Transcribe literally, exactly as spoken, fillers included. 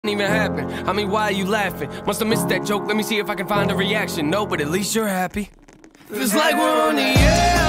even happen. I mean, why are you laughing? Must have missed that joke. Let me see if I can find a reaction. No, but at least you're happy. Feels like we're on the air.